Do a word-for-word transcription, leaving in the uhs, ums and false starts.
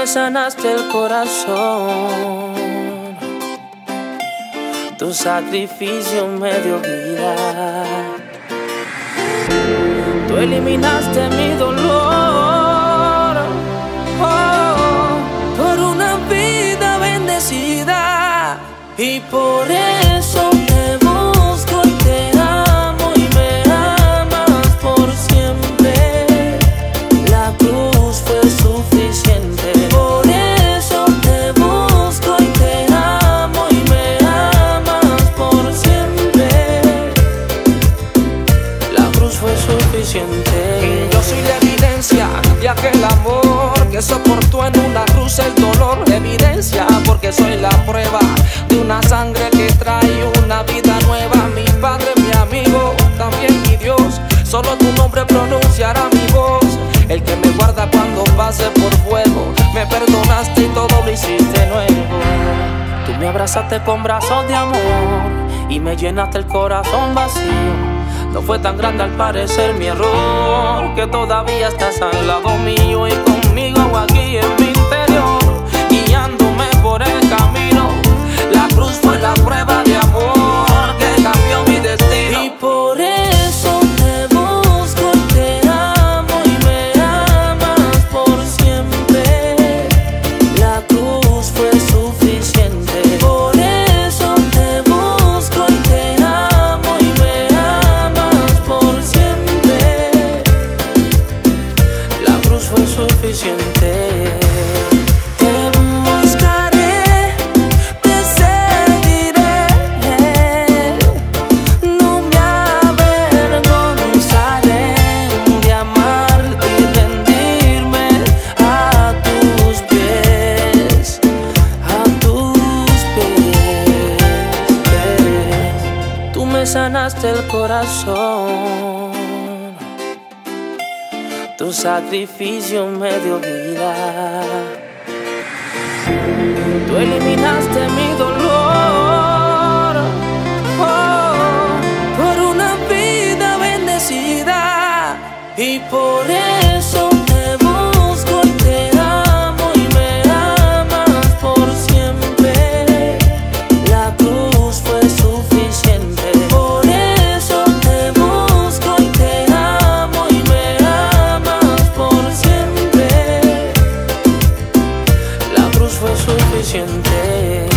sanaste el corazón, tu sacrificio me dio vida. Tú eliminaste mi dolor, oh, por una vida bendecida. Y por eso te busco y te amo y me amas por siempre. La cruz fue suficiente. Por eso te busco y te amo y me amas por siempre. La cruz fue suficiente. Y yo soy la evidencia de aquel amor que soportó en una cruz el dolor. Evidencia porque soy la prueba de una sangre que trae una vida nueva. Mi Padre, mi amigo, también mi Dios, solo tu nombre pronunciará mi voz. El que me guarda cuando pase por fuego. Me perdonaste y todo lo hiciste nuevo. Tú me abrazaste con brazos de amor y me llenaste el corazón vacío. No fue tan grande al parecer mi error, que todavía estás al lado mío y conmigo aquí en mi interior, guiándome por el camino. La cruz fue la prueba de amor que cambió mi destino. Y por eso te busco y te amo y me amas por siempre. La cruz fue suficiente. Por eso te busco y te amo y me amas por siempre. La cruz fue suficiente. Sanaste el corazón, tu sacrificio me dio vida. Tú eliminaste mi dolor, oh, por una vida bendecida. Y por eso te busco y te amo y me amas por siempre. La cruz fue suficiente. Fue suficiente.